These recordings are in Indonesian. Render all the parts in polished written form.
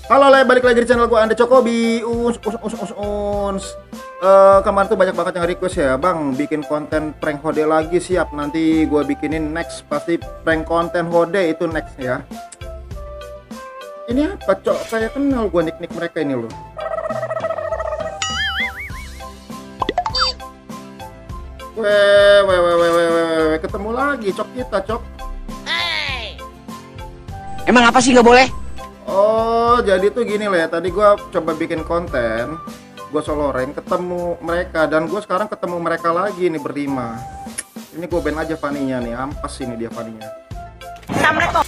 Halo Le, balik lagi di channel gua Ande Cokobi. Kemarin tuh banyak banget yang request ya, Bang, bikin konten prank Hode lagi. Siap, nanti gua bikinin next. Pasti prank konten Hode itu next ya. Ini apa, Cok? Saya kenal gua nick mereka ini loh. Weh, ketemu lagi, Cok, kita, Cok. Emang apa sih nggak boleh? Oh, jadi tuh gini lah ya. Tadi gua coba bikin konten, gua solo rank, ketemu mereka, dan gua sekarang ketemu mereka lagi nih berlima. Ini gua ban aja Fanny-nya nih, ampas ini dia Fanny-nya. Assalamualaikum.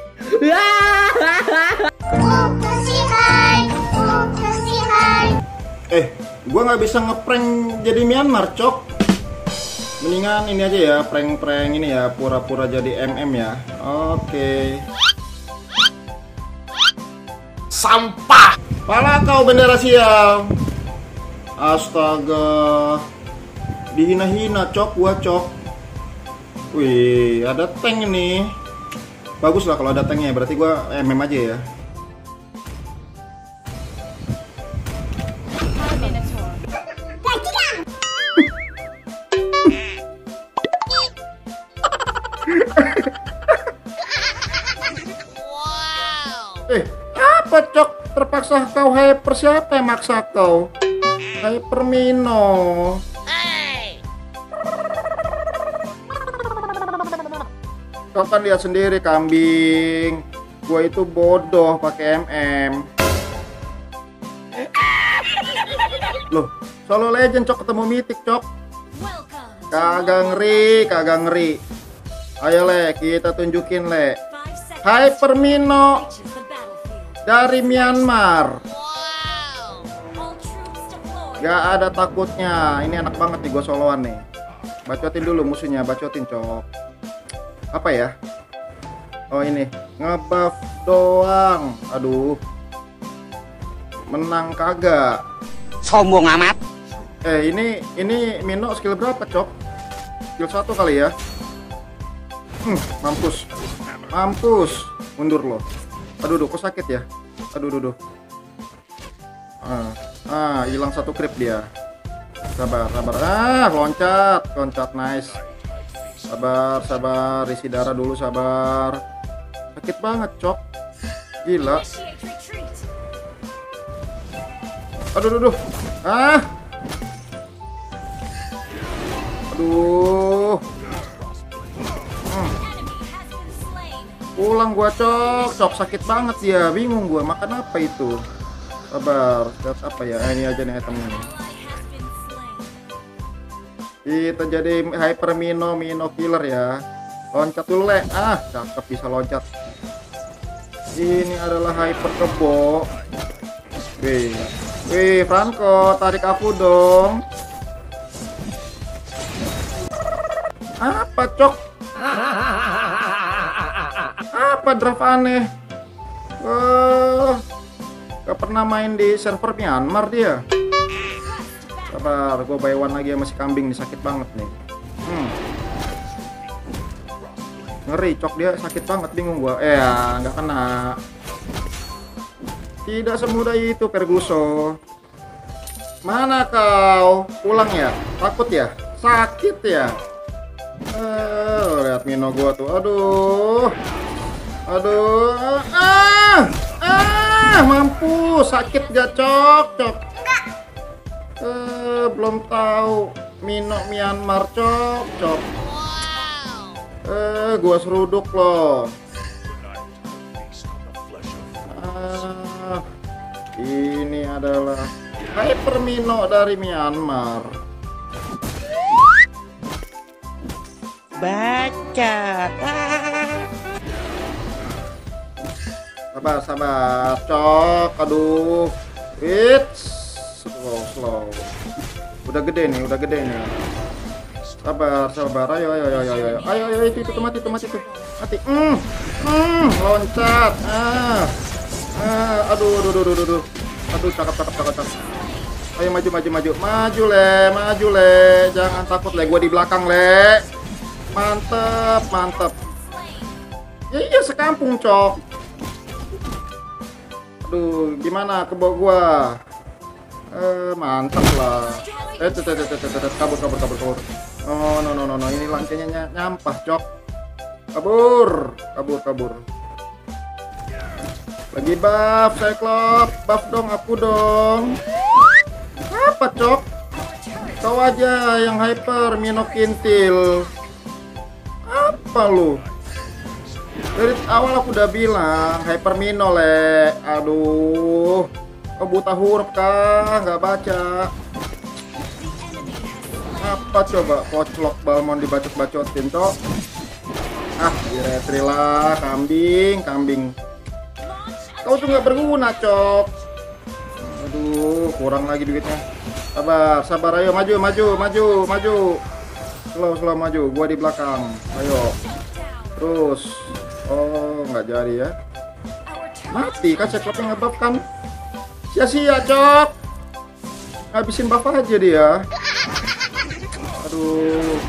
Gua nggak bisa ngeprank jadi Myanmar, Cok. Mendingan ini aja ya, prank-prank ini ya, pura-pura jadi MM ya. Oke. Sampah. Pala kau bendera sial. Astaga. Dihina-hina, Cok, gua, Cok. Wih, ada tank ini. Bagus lah kalau ada tanknya, berarti gua MM aja ya. Apa, Cok? Terpaksa kau hyper? Siapa yang maksa kau? Hyper Mino. Kau kan lihat sendiri, kambing. Gua itu bodoh pakai MM. Loh, Solo Legend, Cok, ketemu Mythic, Cok. Kagak ngeri. Ayo Le, kita tunjukin Le. Hyper Mino dari Myanmar. Gak ada takutnya. Ini enak banget nih, gue soloan nih. Bacotin dulu musuhnya, bacotin, Cok. Apa ya? Oh ini, ngebuff doang. Aduh, menang kagak. Sombong amat. Ini Mino skill berapa, Cok? Skill 1 kali ya. Mampus. Mundur lo. Aduh, kok sakit ya? Aduh. Hilang satu creep dia. Sabar. Loncat, nice. Sabar, isi darah dulu, sabar. Sakit banget, Cok. Gila. Aduh. Aduh. Pulang gua, Cok, sakit banget dia, bingung gua makan apa itu. Sabar, lihat apa ya? Ini aja nih itemnya nih. Kita jadi Hyper Mino killer ya. Loncat dulu Le. Cakep, bisa loncat. Ini adalah Hyper Kebo. Wih, Franco, tarik aku dong. Apa, Cok? Apa draft aneh? Gak pernah main di server Myanmar dia. Sabar, gue buy one lagi sama si kambing nih, sakit banget nih. Ngeri, Cok, dia sakit banget, bingung gue. Nggak kena. Tidak semudah itu, Perguso. Mana kau? Pulang ya? Takut ya? Sakit ya? Lihat Mino gua tuh. Aduh. Mampus. Sakit gak, Cok? Belum tahu Mino Myanmar, Cok. Gua seruduk loh. Ini adalah Hyper Mino dari Myanmar. Bacot. Sabar, Cok. Aduh. Slow. Udah gede nih. Sabar. Ayo, itu mati tuh. Mati. Loncat. Aduh. Cakep. Ayo maju Le. Jangan takut Le, gua di belakang Le. Mantep. Ya iya, sekampung, Cok. Aduh, gimana kebo gua? Mantap lah. Kabur. Oh, no. Ini lancenya nyampah, Cok. Kabur. Lagi buff, Cyclops. Buff dong, aku dong. Apa, Cok? Kau aja yang hyper, Mino kintil. Apa lu? Dari awal aku udah bilang hyper Mino, Le. Aduh. Kau buta huruf kah? Nggak baca. Apa coba? Koclok Balmon dibacot-bacotin, Cok. Diretri lah, kambing. Kau tuh nggak berguna, Cok. Aduh, kurang lagi duitnya. Sabar, ayo maju. Slow maju, gua di belakang. Ayo. Terus. Oh, nggak jadi ya. Mati kan Cyclops nge-buff kan. Sia-sia, Cok. Habisin buff aja dia. Aduh.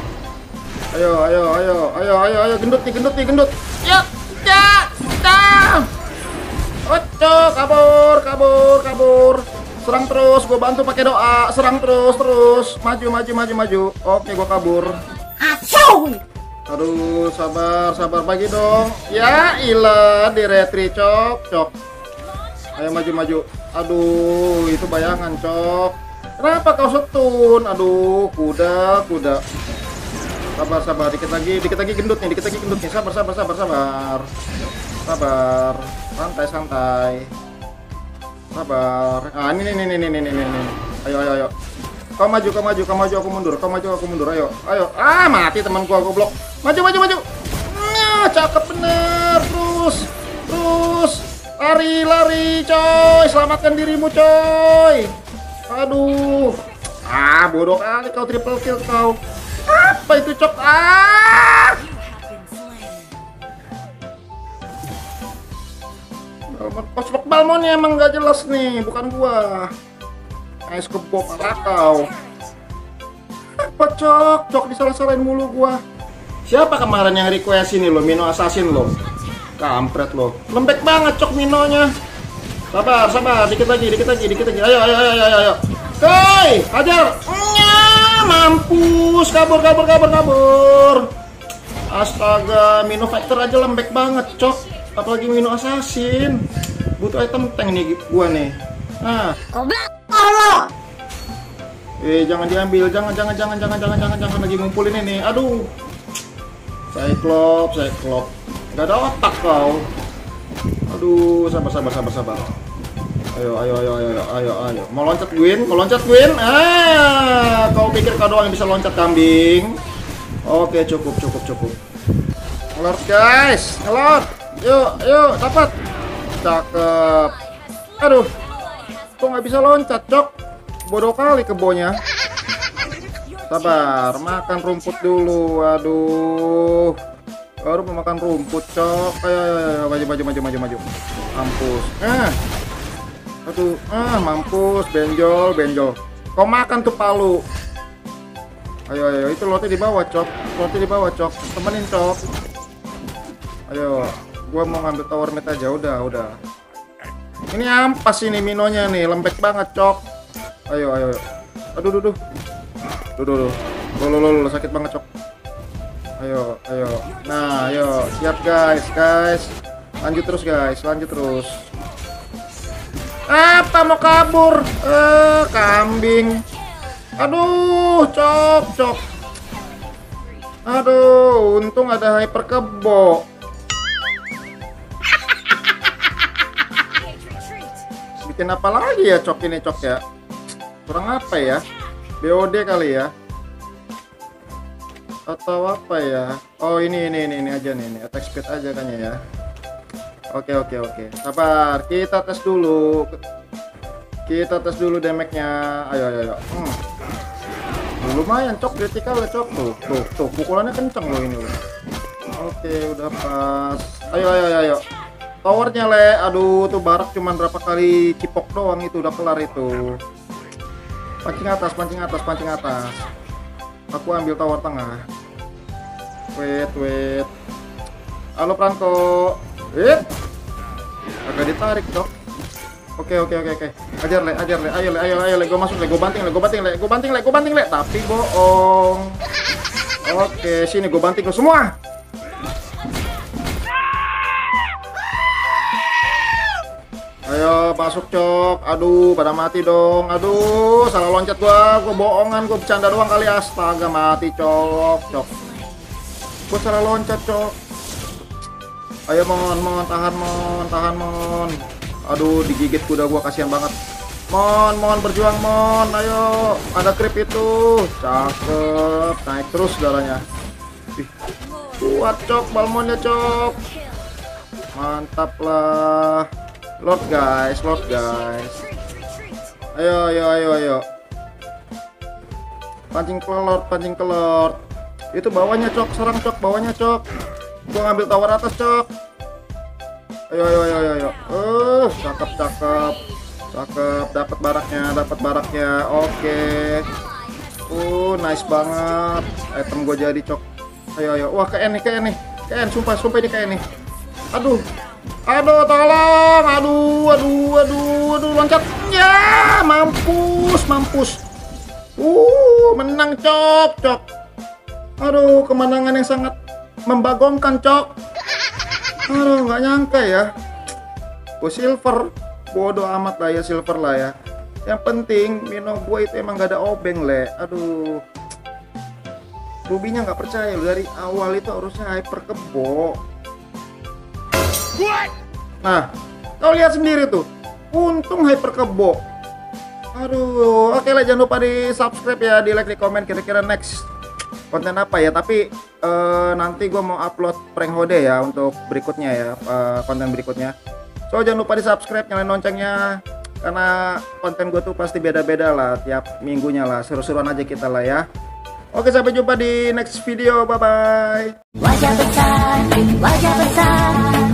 Ayo. Gendut nih. Ya. Cok, kabur. Serang terus, gue bantu pakai doa. Serang terus. Maju. Oke, gue kabur. Aduh, sabar bagi dong. Ya, ilah di retri, Cok. Ayo maju. Aduh, itu bayangan, Cok. Kenapa kau setun? Aduh, kuda. Sabar, dikit lagi gendut nih. Sabar. Santai. Sabar. Ini. Ayo. Kau maju, aku mundur. Ayo. Mati teman gua goblok. Maju. Nah, cakep bener. Terus. Lari, coy. Selamatkan dirimu, coy. Aduh. Bodoh kali kau triple kill kau. Apa itu, Cok? Koclok Balmonnya emang gak jelas nih, bukan gua. Ais kebo parah kau. Apa, Cok disalah-salahin mulu gua. Siapa kemarin yang request ini lo, Mino Assassin lo? Kampret lo. Lembek banget, Cok, Minonya. Sabar, dikit lagi. Ayo. Koi, hajar. Mampus, kabur. Astaga, Mino Fighter aja lembek banget, Cok. Apalagi Mino Assassin. Butuh item tank nih gua nih. Nah. Allah. Jangan diambil, jangan lagi ngumpulin ini. Aduh. Cyclops. Gak ada otak kau. Aduh, sabar. Ayo. Mau loncat Gwyn. Kau pikir kau doang yang bisa loncat, kambing? Oke, cukup. Ngelot, guys. Yuk, dapat. Cakep. Aduh. Kok nggak bisa loncat, Cok? Bodoh kali kebonya. Sabar, makan rumput dulu. Aduh. Baru mau makan rumput, Cok. Ayo, maju. Mampus. Aduh, mampus. Benjol. Kau makan tuh palu. Ayo, itu lotnya di bawah, Cok. Temenin, Cok. Ayo, gua mau ngambil tower mid aja. Udah. Ini ampas ini Minonya nih, lembek banget, Cok. Ayo. Aduh. Duh. Lo sakit banget, Cok. Ayo. Nah, ayo. Siap, guys. Lanjut terus. Apa mau kabur? Kambing. Aduh, Cok. Aduh, untung ada hyper kebo. Bikin apa lagi ya, Cok ini, Cok ya? Kurang apa ya? BOD kali ya? Atau apa ya? Oh, ini aja nih, attack speed aja kayaknya ya. Oke. Sabar, kita tes dulu damage-nya. Ayo. Lumayan, Cok, critical ya, Cok. Tuh, pukulannya kenceng loh ini loh. Oke, udah pas. Ayo. Towernya, Le. Aduh, tuh barak cuman berapa kali cipok doang, itu udah kelar itu. Pancing atas. Aku ambil tower tengah. Wait. Halo, Pranko. Agak ditarik, Cok. Oke. Ajar le. Ayo le. Gue masuk le. Gue banting le. Tapi bohong. Oke, sini gue banting lo semua. Ayo masuk cok. Aduh, pada mati dong. Aduh, salah loncat gua bohongan, gua bercanda doang kali. Astaga, mati cok. Gua salah loncat cok. Ayo mon, tahan mon. Aduh, digigit kuda gua, kasihan banget. Mon, berjuang mon. Ayo, ada creep itu. Cakep, naik terus darahnya. Ih, kuat cok, balmonnya cok. Mantap lah. Lord guys. Ayo. Pancing ke Lord. Itu bawahnya cok, serang cok, bawahnya cok. Gua ngambil tower atas cok. Ayo. Cakep. Dapat baraknya. Oke. Nice banget. Item gua jadi cok. Ayo. Wah, KN nih. KN, sumpah ini KN nih. Aduh, tolong. Aduh, loncat. Ya, mampus. Menang cok. Aduh, kemenangan yang sangat membagongkan cok. Aduh, nggak nyangka ya. Gue silver. Bodoh amat lah ya, silver lah ya. Yang penting Mino gue itu emang gak ada obeng le. Aduh, Rubinya nggak percaya dari awal itu harusnya hyper kebo. Nah, kau lihat sendiri tuh, untung hyper kebo. Aduh, oke lah, jangan lupa di subscribe ya, di like, di komen, kira-kira next konten apa ya. Tapi nanti gue mau upload prank hode ya untuk berikutnya ya, konten berikutnya. So jangan lupa di subscribe, nyalain loncengnya, karena konten gue tuh pasti beda-beda lah tiap minggunya lah, seru-seruan aja kita lah ya. Oke, sampai jumpa di next video, bye bye. Wajah besar